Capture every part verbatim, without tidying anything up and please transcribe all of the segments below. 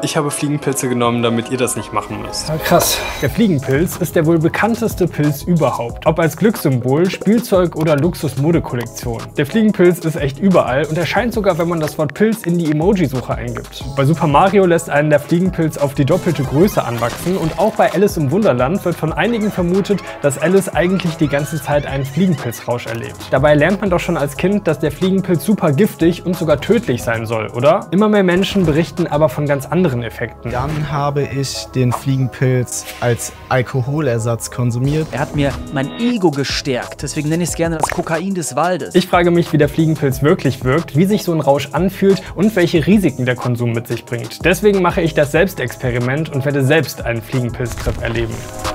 Ich habe Fliegenpilze genommen, damit ihr das nicht machen müsst. Ja, krass. Der Fliegenpilz ist der wohl bekannteste Pilz überhaupt. Ob als Glückssymbol, Spielzeug oder Luxus-Modekollektion. Der Fliegenpilz ist echt überall und erscheint sogar, wenn man das Wort Pilz in die Emoji-Suche eingibt. Bei Super Mario lässt einen der Fliegenpilz auf die doppelte Größe anwachsen und auch bei Alice im Wunderland wird von einigen vermutet, dass Alice eigentlich die ganze Zeit einen Fliegenpilzrausch erlebt. Dabei lernt man doch schon als Kind, dass der Fliegenpilz super giftig und sogar tödlich sein soll, oder? Immer mehr Menschen berichten aber von ganz anderen Effekten. Dann habe ich den Fliegenpilz als Alkoholersatz konsumiert. Er hat mir mein Ego gestärkt, deswegen nenne ich es gerne das Kokain des Waldes. Ich frage mich, wie der Fliegenpilz wirklich wirkt, wie sich so ein Rausch anfühlt und welche Risiken der Konsum mit sich bringt. Deswegen mache ich das Selbstexperiment und werde selbst einen Fliegenpilztrip erleben.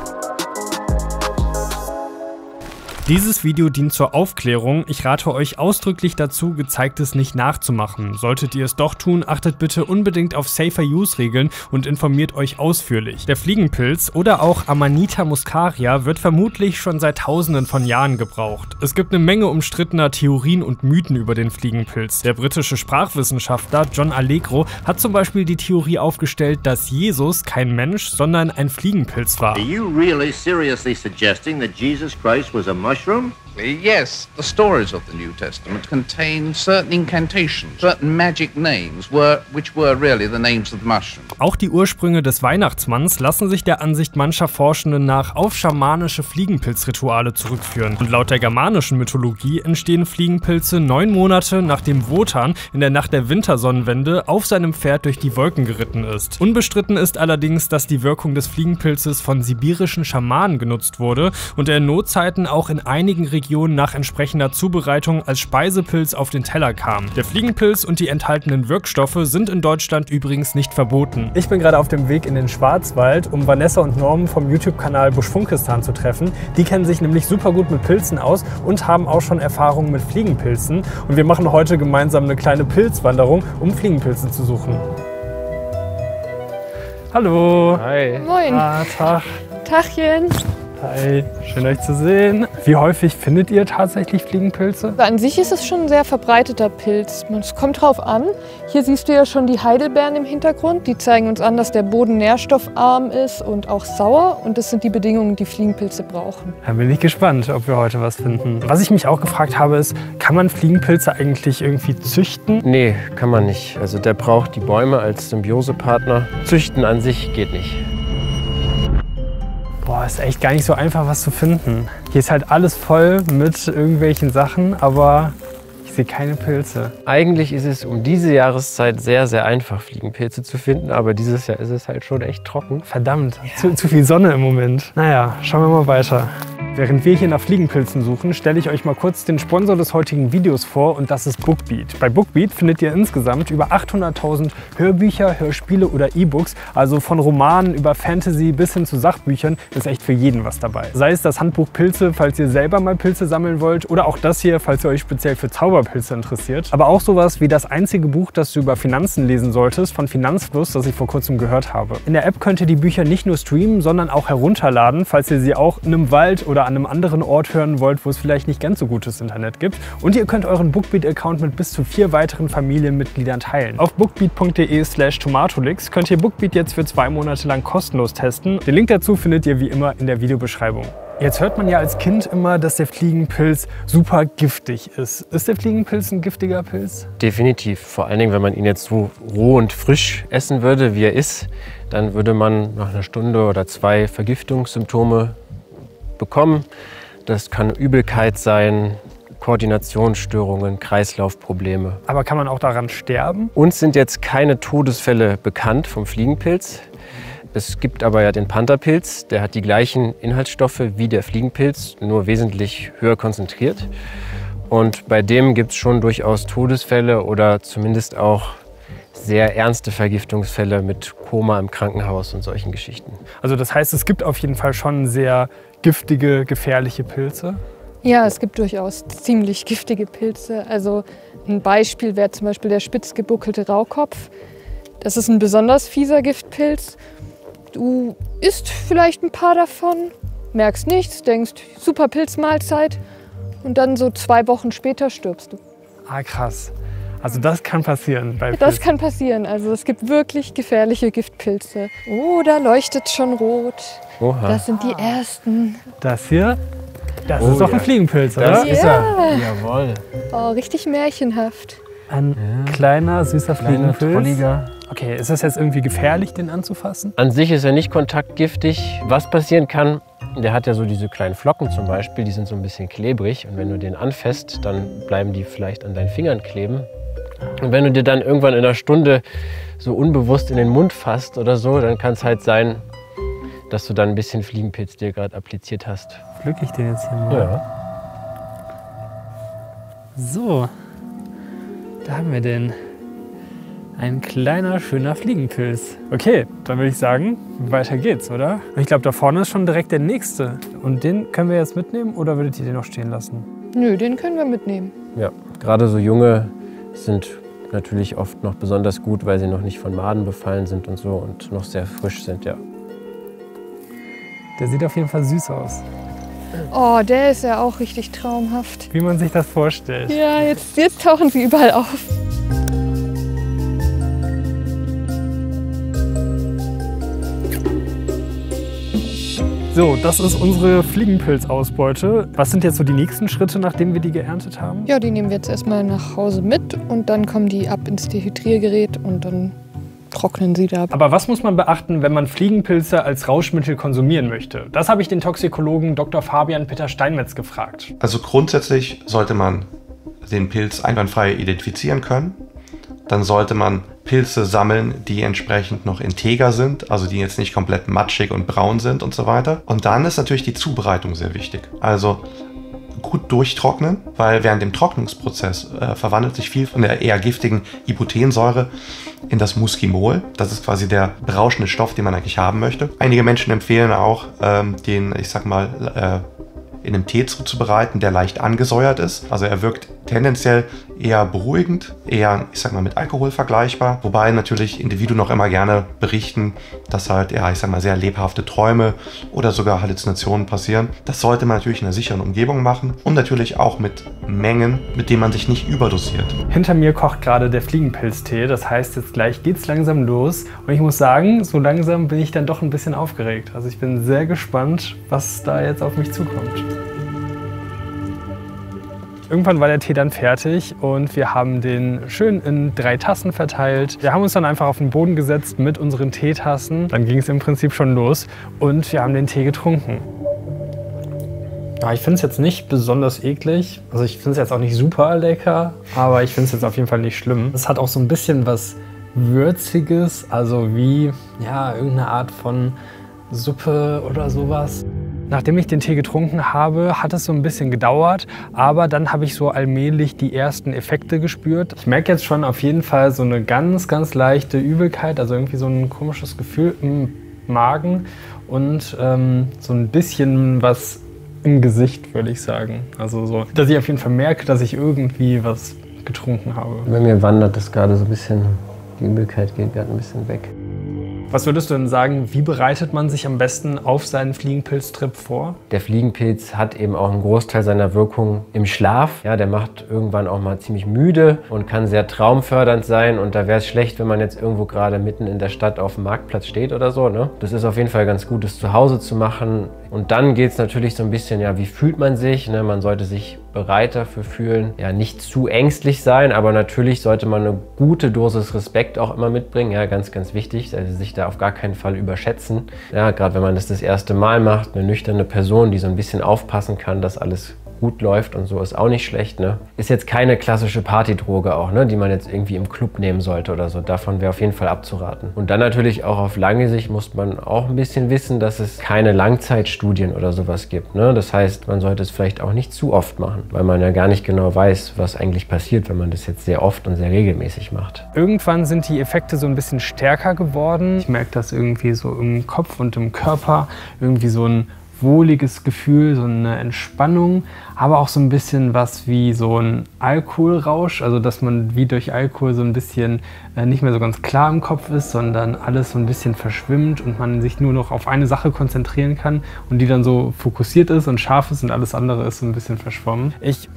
Dieses Video dient zur Aufklärung. Ich rate euch ausdrücklich dazu, Gezeigtes nicht nachzumachen. Solltet ihr es doch tun, achtet bitte unbedingt auf Safer-Use-Regeln und informiert euch ausführlich. Der Fliegenpilz oder auch Amanita muscaria wird vermutlich schon seit Tausenden von Jahren gebraucht. Es gibt eine Menge umstrittener Theorien und Mythen über den Fliegenpilz. Der britische Sprachwissenschaftler John Allegro hat zum Beispiel die Theorie aufgestellt, dass Jesus kein Mensch, sondern ein Fliegenpilz war. Are you really seriously suggesting that Jesus Christ was a mushroom? Yes, the stories of the New Testament contain certain incantations, certain magic names, were, which were really the names of the mushroom. Auch die Ursprünge des Weihnachtsmanns lassen sich der Ansicht mancher Forschenden nach auf schamanische Fliegenpilzrituale zurückführen. Und laut der germanischen Mythologie entstehen Fliegenpilze neun Monate nachdem Wotan in der Nacht der Wintersonnenwende auf seinem Pferd durch die Wolken geritten ist. Unbestritten ist allerdings, dass die Wirkung des Fliegenpilzes von sibirischen Schamanen genutzt wurde und er in Notzeiten auch in einigen Regionen nach entsprechender Zubereitung als Speisepilz auf den Teller kam. Der Fliegenpilz und die enthaltenen Wirkstoffe sind in Deutschland übrigens nicht verboten. Ich bin gerade auf dem Weg in den Schwarzwald, um Vanessa und Norman vom YouTube-Kanal Buschfunkistan zu treffen. Die kennen sich nämlich super gut mit Pilzen aus und haben auch schon Erfahrungen mit Fliegenpilzen. Und wir machen heute gemeinsam eine kleine Pilzwanderung, um Fliegenpilze zu suchen. Hallo! Hi! Moin! Ah, Tag! Tachchen! Hi, schön euch zu sehen. Wie häufig findet ihr tatsächlich Fliegenpilze? An sich ist es schon ein sehr verbreiteter Pilz. Es kommt drauf an. Hier siehst du ja schon die Heidelbeeren im Hintergrund. Die zeigen uns an, dass der Boden nährstoffarm ist und auch sauer. Und das sind die Bedingungen, die Fliegenpilze brauchen. Da bin ich gespannt, ob wir heute was finden. Was ich mich auch gefragt habe, ist, kann man Fliegenpilze eigentlich irgendwie züchten? Nee, kann man nicht. Also der braucht die Bäume als Symbiosepartner. Züchten an sich geht nicht. Boah, ist echt gar nicht so einfach, was zu finden. Hier ist halt alles voll mit irgendwelchen Sachen, aber ich sehe keine Pilze. Eigentlich ist es um diese Jahreszeit sehr, sehr einfach, Fliegenpilze zu finden, aber dieses Jahr ist es halt schon echt trocken. Verdammt, ja. zu, zu viel Sonne im Moment. Naja, schauen wir mal weiter. Während wir hier nach Fliegenpilzen suchen, stelle ich euch mal kurz den Sponsor des heutigen Videos vor und das ist Bookbeat. Bei Bookbeat findet ihr insgesamt über achthunderttausend Hörbücher, Hörspiele oder E-Books, also von Romanen über Fantasy bis hin zu Sachbüchern ist echt für jeden was dabei. Sei es das Handbuch Pilze, falls ihr selber mal Pilze sammeln wollt oder auch das hier, falls ihr euch speziell für Zauberpilze interessiert. Aber auch sowas wie das einzige Buch, das du über Finanzen lesen solltest, von Finanzfluss, das ich vor kurzem gehört habe. In der App könnt ihr die Bücher nicht nur streamen, sondern auch herunterladen, falls ihr sie auch in einem Wald oder an einem anderen Ort hören wollt, wo es vielleicht nicht ganz so gutes Internet gibt. Und ihr könnt euren Bookbeat-Account mit bis zu vier weiteren Familienmitgliedern teilen. Auf bookbeat punkt de slash tomatolix könnt ihr Bookbeat jetzt für zwei Monate lang kostenlos testen. Den Link dazu findet ihr wie immer in der Videobeschreibung. Jetzt hört man ja als Kind immer, dass der Fliegenpilz super giftig ist. Ist der Fliegenpilz ein giftiger Pilz? Definitiv. Vor allen Dingen, wenn man ihn jetzt so roh und frisch essen würde, wie er ist, dann würde man nach einer Stunde oder zwei Vergiftungssymptome bekommen. Das kann Übelkeit sein, Koordinationsstörungen, Kreislaufprobleme. Aber kann man auch daran sterben? Uns sind jetzt keine Todesfälle bekannt vom Fliegenpilz. Es gibt aber ja den Pantherpilz, der hat die gleichen Inhaltsstoffe wie der Fliegenpilz, nur wesentlich höher konzentriert. Und bei dem gibt es schon durchaus Todesfälle oder zumindest auch sehr ernste Vergiftungsfälle mit Koma im Krankenhaus und solchen Geschichten. Also das heißt, es gibt auf jeden Fall schon sehr giftige, gefährliche Pilze? Ja, es gibt durchaus ziemlich giftige Pilze. Also ein Beispiel wäre zum Beispiel der spitzgebuckelte Rauchkopf. Das ist ein besonders fieser Giftpilz. Du isst vielleicht ein paar davon, merkst nichts, denkst, super Pilzmahlzeit und dann so zwei Wochen später stirbst du. Ah, krass. Also das kann passieren bei Pilzen. Das kann passieren. Also es gibt wirklich gefährliche Giftpilze. Oh, da leuchtet schon rot. Oha. Das sind die ersten. Das hier, das Oh ist doch ja. ein Fliegenpilz, oder? Das ist er. Ja. Jawohl. Oh, richtig märchenhaft. Ein kleiner, süßer Kleiner, Fliegenpilz. trolliger. Okay, ist das jetzt irgendwie gefährlich, den anzufassen? An sich ist er nicht kontaktgiftig. Was passieren kann, der hat ja so diese kleinen Flocken zum Beispiel, die sind so ein bisschen klebrig. Und wenn du den anfasst, dann bleiben die vielleicht an deinen Fingern kleben. Und wenn du dir dann irgendwann in einer Stunde so unbewusst in den Mund fasst oder so, dann kann es halt sein, dass du dann ein bisschen Fliegenpilz dir gerade appliziert hast. Pflück ich den jetzt hier mal? Ja. So, da haben wir den. Ein kleiner, schöner Fliegenpilz. Okay, dann würde ich sagen, weiter geht's, oder? Ich glaube, da vorne ist schon direkt der nächste. Und den können wir jetzt mitnehmen oder würdet ihr den noch stehen lassen? Nö, den können wir mitnehmen. Ja, gerade so junge sind natürlich oft noch besonders gut, weil sie noch nicht von Maden befallen sind und so und noch sehr frisch sind, ja. Der sieht auf jeden Fall süß aus. Oh, der ist ja auch richtig traumhaft. Wie man sich das vorstellt. Ja, jetzt, jetzt tauchen sie überall auf. So, das ist unsere Fliegenpilzausbeute. Was sind jetzt so die nächsten Schritte, nachdem wir die geerntet haben? Ja, die nehmen wir jetzt erstmal nach Hause mit und dann kommen die ab ins Dehydriergerät und dann trocknen sie da. Aber was muss man beachten, wenn man Fliegenpilze als Rauschmittel konsumieren möchte? Das habe ich den Toxikologen Doktor Fabian Peter Steinmetz gefragt. Also grundsätzlich sollte man den Pilz einwandfrei identifizieren können. Dann sollte man Pilze sammeln, die entsprechend noch integer sind, also die jetzt nicht komplett matschig und braun sind und so weiter. Und dann ist natürlich die Zubereitung sehr wichtig. Also gut durchtrocknen, weil während dem Trocknungsprozess äh, verwandelt sich viel von der eher giftigen Ibutensäure in das Muskimol. Das ist quasi der berauschende Stoff, den man eigentlich haben möchte. Einige Menschen empfehlen auch, ähm, den, ich sag mal, äh, in einem Tee zuzubereiten, der leicht angesäuert ist. Also er wirkt tendenziell eher beruhigend, eher, ich sag mal, mit Alkohol vergleichbar. Wobei natürlich Individuen noch immer gerne berichten, dass halt, ja, ich sag mal, sehr lebhafte Träume oder sogar Halluzinationen passieren. Das sollte man natürlich in einer sicheren Umgebung machen und natürlich auch mit Mengen, mit denen man sich nicht überdosiert. Hinter mir kocht gerade der Fliegenpilztee. Das heißt, jetzt gleich geht's langsam los. Und ich muss sagen, so langsam bin ich dann doch ein bisschen aufgeregt. Also ich bin sehr gespannt, was da jetzt auf mich zukommt. Irgendwann war der Tee dann fertig und wir haben den schön in drei Tassen verteilt. Wir haben uns dann einfach auf den Boden gesetzt mit unseren Teetassen. Dann ging es im Prinzip schon los und wir haben den Tee getrunken. Ja, ich finde es jetzt nicht besonders eklig. Also ich finde es jetzt auch nicht super lecker, aber ich finde es jetzt auf jeden Fall nicht schlimm. Es hat auch so ein bisschen was Würziges, also wie ja, irgendeine Art von Suppe oder sowas. Nachdem ich den Tee getrunken habe, hat es so ein bisschen gedauert, aber dann habe ich so allmählich die ersten Effekte gespürt. Ich merke jetzt schon auf jeden Fall so eine ganz, ganz leichte Übelkeit, also irgendwie so ein komisches Gefühl im Magen und ähm, so ein bisschen was im Gesicht, würde ich sagen. Also so, dass ich auf jeden Fall merke, dass ich irgendwie was getrunken habe. Bei mir wandert das gerade so ein bisschen, die Übelkeit geht gerade ein bisschen weg. Was würdest du denn sagen, wie bereitet man sich am besten auf seinen Fliegenpilztrip vor? Der Fliegenpilz hat eben auch einen Großteil seiner Wirkung im Schlaf. Ja, der macht irgendwann auch mal ziemlich müde und kann sehr traumfördernd sein. Und da wäre es schlecht, wenn man jetzt irgendwo gerade mitten in der Stadt auf dem Marktplatz steht oder so. Ne? Das ist auf jeden Fall ganz gut, das zu Hause zu machen. Und dann geht es natürlich so ein bisschen, ja, wie fühlt man sich? Ne? Man sollte sich bereit dafür fühlen. Ja, nicht zu ängstlich sein, aber natürlich sollte man eine gute Dosis Respekt auch immer mitbringen. Ja, ganz, ganz wichtig. Also sich da auf gar keinen Fall überschätzen. Ja, gerade wenn man das das erste Mal macht, eine nüchterne Person, die so ein bisschen aufpassen kann, dass alles gut läuft und so, ist auch nicht schlecht. Ne? Ist jetzt keine klassische Partydroge auch, ne? Die man jetzt irgendwie im Club nehmen sollte oder so. Davon wäre auf jeden Fall abzuraten. Und dann natürlich auch auf lange Sicht muss man auch ein bisschen wissen, dass es keine Langzeitstudien oder sowas gibt. Ne? Das heißt, man sollte es vielleicht auch nicht zu oft machen, weil man ja gar nicht genau weiß, was eigentlich passiert, wenn man das jetzt sehr oft und sehr regelmäßig macht. Irgendwann sind die Effekte so ein bisschen stärker geworden. Ich merke das irgendwie so im Kopf und im Körper, irgendwie so ein wohliges Gefühl, so eine Entspannung, aber auch so ein bisschen was wie so ein Alkoholrausch, also dass man wie durch Alkohol so ein bisschen äh, nicht mehr so ganz klar im Kopf ist, sondern alles so ein bisschen verschwimmt und man sich nur noch auf eine Sache konzentrieren kann und die dann so fokussiert ist und scharf ist und alles andere ist so ein bisschen verschwommen. Ich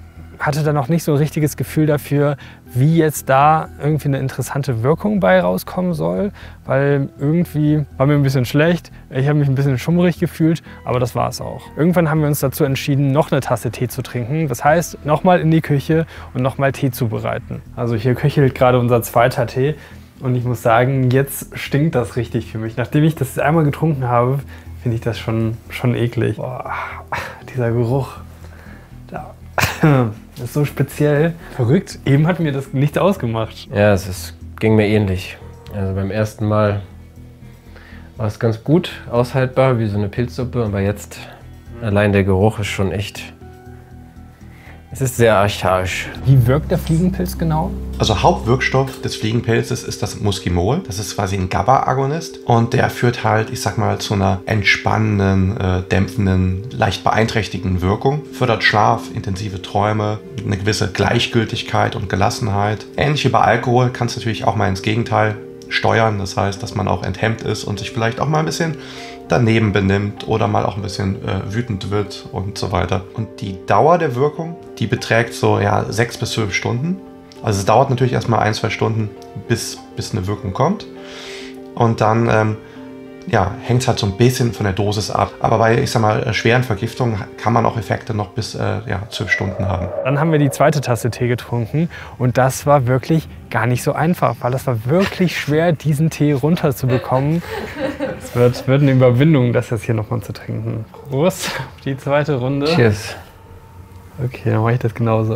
hatte dann noch nicht so ein richtiges Gefühl dafür, wie jetzt da irgendwie eine interessante Wirkung bei rauskommen soll, weil irgendwie war mir ein bisschen schlecht, ich habe mich ein bisschen schummrig gefühlt, aber das war es auch. Irgendwann haben wir uns dazu entschieden, noch eine Tasse Tee zu trinken. Das heißt, nochmal in die Küche und nochmal Tee zubereiten. Also hier köchelt gerade unser zweiter Tee und ich muss sagen, jetzt stinkt das richtig für mich. Nachdem ich das einmal getrunken habe, finde ich das schon, schon eklig. Boah, dieser Geruch. Da. Das ist so speziell. Verrückt. Eben hat mir das nichts ausgemacht. Ja, es ist, ging mir ähnlich. Also beim ersten Mal war es ganz gut aushaltbar, wie so eine Pilzsuppe. Aber jetzt, allein der Geruch ist schon echt... Es ist sehr archaisch. Wie wirkt der Fliegenpilz genau? Also Hauptwirkstoff des Fliegenpilzes ist das Muskimol. Das ist quasi ein GABA-Agonist und der führt halt, ich sag mal, zu einer entspannenden, äh, dämpfenden, leicht beeinträchtigenden Wirkung. Fördert Schlaf, intensive Träume, eine gewisse Gleichgültigkeit und Gelassenheit. Ähnlich wie bei Alkohol kann es natürlich auch mal ins Gegenteil steuern. Das heißt, dass man auch enthemmt ist und sich vielleicht auch mal ein bisschen daneben benimmt oder mal auch ein bisschen äh, wütend wird und so weiter. Und die Dauer der Wirkung, die beträgt so ja, sechs bis zwölf Stunden. Also es dauert natürlich erstmal ein, zwei Stunden, bis, bis eine Wirkung kommt. Und dann ähm, ja, hängt es halt so ein bisschen von der Dosis ab. Aber bei, ich sag mal, schweren Vergiftungen kann man auch Effekte noch bis äh, ja, zwölf Stunden haben. Dann haben wir die zweite Tasse Tee getrunken und das war wirklich gar nicht so einfach, weil das war wirklich schwer, diesen Tee runterzubekommen. Es wird, wird eine Überwindung, das jetzt hier nochmal zu trinken. Prost, die zweite Runde. Cheers. Okay, dann mache ich das genauso.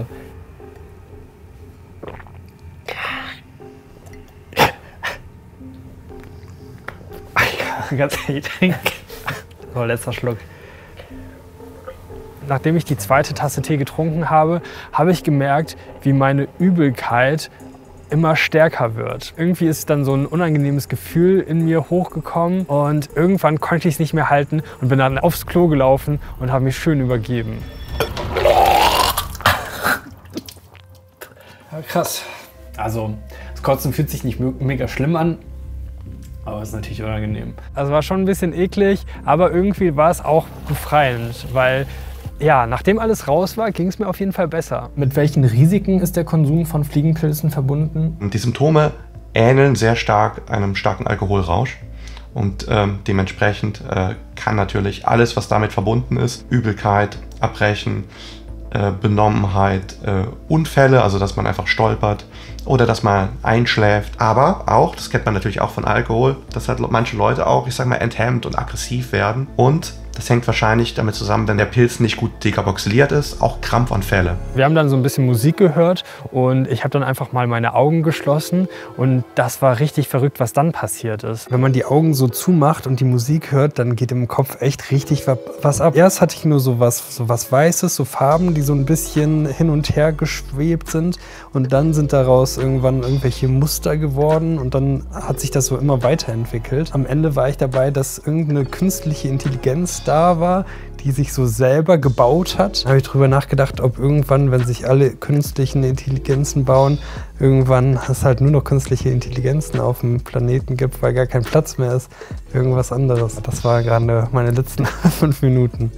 Ganz ehrlich trinken. So, letzter Schluck. Nachdem ich die zweite Tasse Tee getrunken habe, habe ich gemerkt, wie meine Übelkeit immer stärker wird. Irgendwie ist dann so ein unangenehmes Gefühl in mir hochgekommen und irgendwann konnte ich es nicht mehr halten und bin dann aufs Klo gelaufen und habe mich schön übergeben. Ja, krass. Also, das Kotzen fühlt sich nicht mega schlimm an. Aber es ist natürlich unangenehm. Also war schon ein bisschen eklig, aber irgendwie war es auch befreiend, weil ja, nachdem alles raus war, ging es mir auf jeden Fall besser. Mit welchen Risiken ist der Konsum von Fliegenpilzen verbunden? Und die Symptome ähneln sehr stark einem starken Alkoholrausch. Und ähm, dementsprechend äh, kann natürlich alles, was damit verbunden ist, Übelkeit, Erbrechen, äh, Benommenheit, äh, Unfälle, also dass man einfach stolpert, oder dass man einschläft. Aber auch, das kennt man natürlich auch von Alkohol, dass halt manche Leute auch, ich sag mal, enthemmt und aggressiv werden. Und das hängt wahrscheinlich damit zusammen, wenn der Pilz nicht gut dekarboxyliert ist, auch Krampfanfälle. Wir haben dann so ein bisschen Musik gehört und ich habe dann einfach mal meine Augen geschlossen und das war richtig verrückt, was dann passiert ist. Wenn man die Augen so zumacht und die Musik hört, dann geht im Kopf echt richtig was ab. Erst hatte ich nur so was, so was Weißes, so Farben, die so ein bisschen hin und her geschwebt sind und dann sind daraus irgendwann irgendwelche Muster geworden und dann hat sich das so immer weiterentwickelt. Am Ende war ich dabei, dass irgendeine künstliche Intelligenz da war, die sich so selber gebaut hat. Da habe ich drüber nachgedacht, ob irgendwann, wenn sich alle künstlichen Intelligenzen bauen, irgendwann es halt nur noch künstliche Intelligenzen auf dem Planeten gibt, weil gar kein Platz mehr ist für irgendwas anderes. Das war gerade meine letzten fünf Minuten.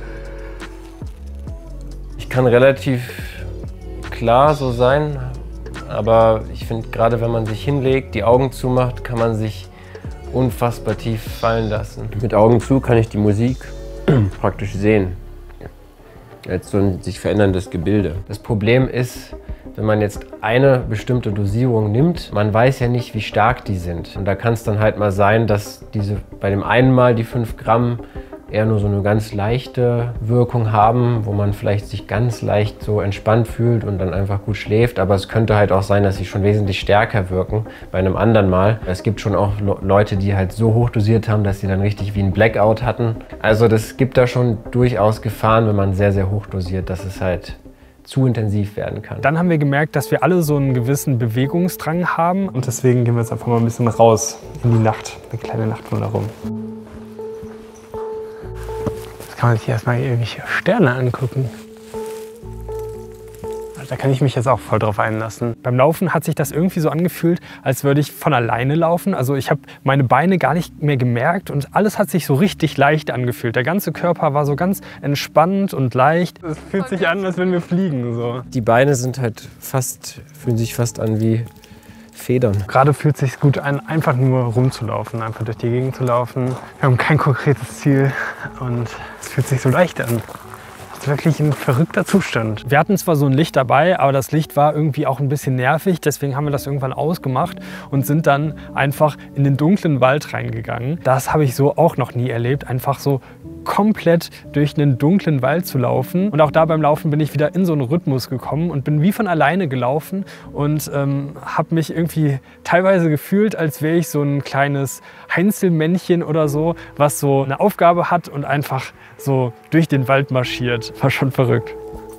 Ich kann relativ klar so sein, aber ich finde, gerade wenn man sich hinlegt, die Augen zumacht, kann man sich unfassbar tief fallen lassen. Mit Augen zu kann ich die Musik praktisch sehen, als so ein sich veränderndes Gebilde. Das Problem ist, wenn man jetzt eine bestimmte Dosierung nimmt, man weiß ja nicht, wie stark die sind. Und da kann es dann halt mal sein, dass diese bei dem einen Mal die fünf Gramm eher nur so eine ganz leichte Wirkung haben, wo man vielleicht sich ganz leicht so entspannt fühlt und dann einfach gut schläft. Aber es könnte halt auch sein, dass sie schon wesentlich stärker wirken bei einem anderen Mal. Es gibt schon auch Leute, die halt so hoch dosiert haben, dass sie dann richtig wie ein Blackout hatten. Also das gibt da schon durchaus Gefahren, wenn man sehr, sehr hoch dosiert, dass es halt zu intensiv werden kann. Dann haben wir gemerkt, dass wir alle so einen gewissen Bewegungsdrang haben und deswegen gehen wir jetzt einfach mal ein bisschen raus in die Nacht, eine kleine Nachtwanderung. Kann man sich erstmal irgendwelche Sterne angucken. Das Da kann ich mich jetzt auch voll drauf einlassen. Beim Laufen hat sich das irgendwie so angefühlt, als würde ich von alleine laufen. Also ich habe meine Beine gar nicht mehr gemerkt und alles hat sich so richtig leicht angefühlt. Der ganze Körper war so ganz entspannt und leicht. Es fühlt sich an, als wenn wir fliegen. So. Die Beine sind halt fast, fühlen sich fast an wie Federn. Gerade fühlt es sich gut an, einfach nur rumzulaufen, einfach durch die Gegend zu laufen. Wir haben kein konkretes Ziel und es fühlt sich so leicht an. Das ist wirklich ein verrückter Zustand. Wir hatten zwar so ein Licht dabei, aber das Licht war irgendwie auch ein bisschen nervig. Deswegen haben wir das irgendwann ausgemacht und sind dann einfach in den dunklen Wald reingegangen. Das habe ich so auch noch nie erlebt. Einfach so komplett durch einen dunklen Wald zu laufen. Und auch da beim Laufen bin ich wieder in so einen Rhythmus gekommen und bin wie von alleine gelaufen und ähm, habe mich irgendwie teilweise gefühlt, als wäre ich so ein kleines Heinzelmännchen oder so, was so eine Aufgabe hat und einfach so durch den Wald marschiert. War schon verrückt.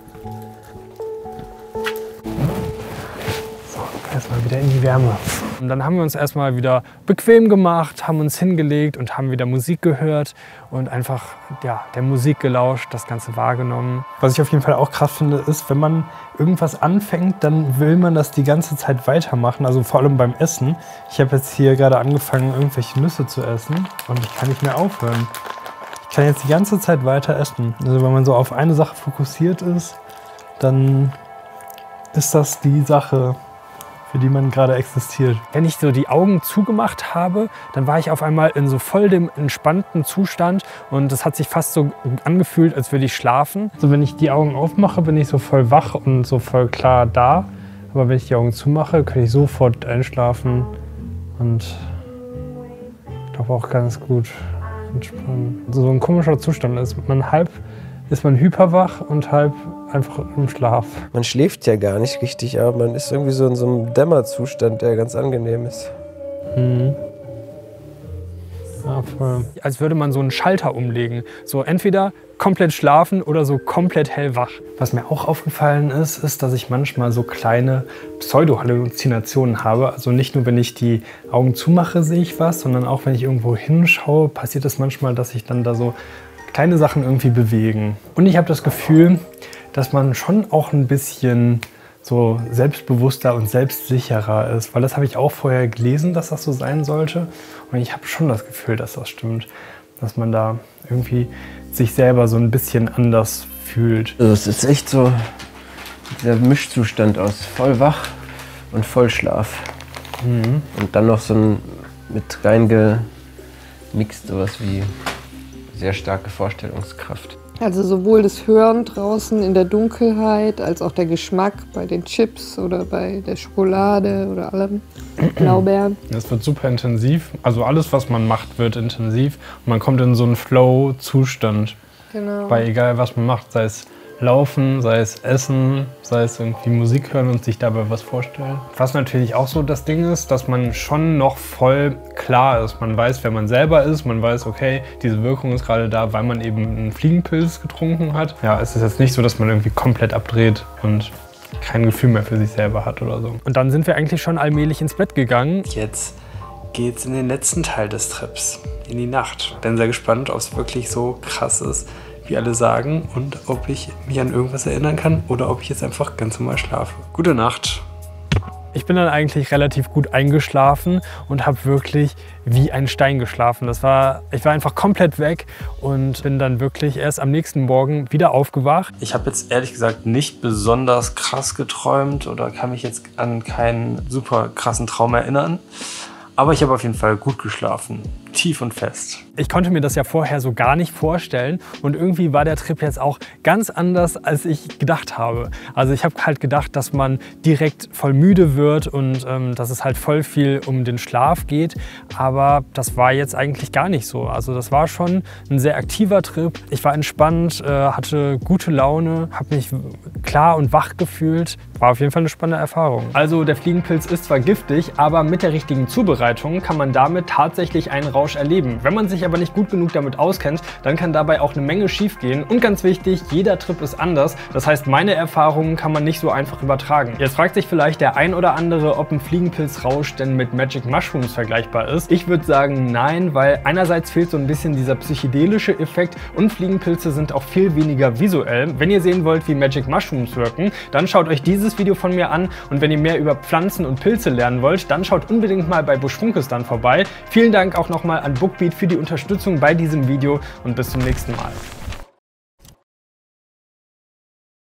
So, erstmal wieder in die Wärme. Und dann haben wir uns erstmal wieder bequem gemacht, haben uns hingelegt und haben wieder Musik gehört und einfach ja, der Musik gelauscht, das Ganze wahrgenommen. Was ich auf jeden Fall auch krass finde, ist, wenn man irgendwas anfängt, dann will man das die ganze Zeit weitermachen, also vor allem beim Essen. Ich habe jetzt hier gerade angefangen, irgendwelche Nüsse zu essen und ich kann nicht mehr aufhören. Ich kann jetzt die ganze Zeit weiter essen. Also wenn man so auf eine Sache fokussiert ist, dann ist das die Sache, für die man gerade existiert. Wenn ich so die Augen zugemacht habe, dann war ich auf einmal in so voll dem entspannten Zustand und das hat sich fast so angefühlt, als würde ich schlafen. Also wenn ich die Augen aufmache, bin ich so voll wach und so voll klar da. Aber wenn ich die Augen zumache, kann ich sofort einschlafen und ich glaube auch ganz gut entspannen. Also so ein komischer Zustand ist man halb ist man hyperwach und halb einfach im Schlaf. Man schläft ja gar nicht richtig, aber man ist irgendwie so in so einem Dämmerzustand, der ganz angenehm ist. Mhm. Ja, voll. Als würde man so einen Schalter umlegen. So entweder komplett schlafen oder so komplett hellwach. Was mir auch aufgefallen ist, ist, dass ich manchmal so kleine Pseudo-Halluzinationen habe. Also nicht nur, wenn ich die Augen zumache, sehe ich was, sondern auch, wenn ich irgendwo hinschaue, passiert es manchmal, dass ich dann da so kleine Sachen irgendwie bewegen. Und ich habe das Gefühl, dass man schon auch ein bisschen so selbstbewusster und selbstsicherer ist. Weil das habe ich auch vorher gelesen, dass das so sein sollte. Und ich habe schon das Gefühl, dass das stimmt. Dass man da irgendwie sich selber so ein bisschen anders fühlt. Also es ist echt so dieser Mischzustand aus voll wach und voll Schlaf. Mhm. Und dann noch so ein mit reingemixt sowas wie sehr starke Vorstellungskraft. Also sowohl das Hören draußen in der Dunkelheit, als auch der Geschmack bei den Chips oder bei der Schokolade oder allem Blaubeeren. Es wird super intensiv. Also alles, was man macht, wird intensiv. Und man kommt in so einen Flow-Zustand. Genau. Bei egal, was man macht, sei es Laufen, sei es Essen, sei es irgendwie Musik hören und sich dabei was vorstellen. Was natürlich auch so das Ding ist, dass man schon noch voll klar ist. Man weiß, wer man selber ist, man weiß, okay, diese Wirkung ist gerade da, weil man eben einen Fliegenpilz getrunken hat. Ja, es ist jetzt nicht so, dass man irgendwie komplett abdreht und kein Gefühl mehr für sich selber hat oder so. Und dann sind wir eigentlich schon allmählich ins Bett gegangen. Jetzt geht's in den letzten Teil des Trips, in die Nacht. Bin sehr gespannt, ob es wirklich so krass ist, wie alle sagen, und ob ich mich an irgendwas erinnern kann oder ob ich jetzt einfach ganz normal schlafe. Gute Nacht. Ich bin dann eigentlich relativ gut eingeschlafen und habe wirklich wie ein Stein geschlafen. Das war, ich war einfach komplett weg und bin dann wirklich erst am nächsten Morgen wieder aufgewacht. Ich habe jetzt ehrlich gesagt nicht besonders krass geträumt oder kann mich jetzt an keinen super krassen Traum erinnern. Aber ich habe auf jeden Fall gut geschlafen, tief und fest. Ich konnte mir das ja vorher so gar nicht vorstellen und irgendwie war der Trip jetzt auch ganz anders, als ich gedacht habe. Also ich habe halt gedacht, dass man direkt voll müde wird und ähm, dass es halt voll viel um den Schlaf geht, aber das war jetzt eigentlich gar nicht so. Also das war schon ein sehr aktiver Trip. Ich war entspannt, äh, hatte gute Laune, habe mich klar und wach gefühlt. War auf jeden Fall eine spannende Erfahrung. Also der Fliegenpilz ist zwar giftig, aber mit der richtigen Zubereitung kann man damit tatsächlich einen raus Fliegenpilzrausch erleben. Wenn man sich aber nicht gut genug damit auskennt, dann kann dabei auch eine Menge schief gehen. Und ganz wichtig, jeder Trip ist anders. Das heißt, meine Erfahrungen kann man nicht so einfach übertragen. Jetzt fragt sich vielleicht der ein oder andere, ob ein Fliegenpilzrausch denn mit Magic Mushrooms vergleichbar ist. Ich würde sagen, nein, weil einerseits fehlt so ein bisschen dieser psychedelische Effekt und Fliegenpilze sind auch viel weniger visuell. Wenn ihr sehen wollt, wie Magic Mushrooms wirken, dann schaut euch dieses Video von mir an und wenn ihr mehr über Pflanzen und Pilze lernen wollt, dann schaut unbedingt mal bei Buschfunkistan vorbei. Vielen Dank auch nochmal an Bookbeat für die Unterstützung bei diesem Video und bis zum nächsten Mal.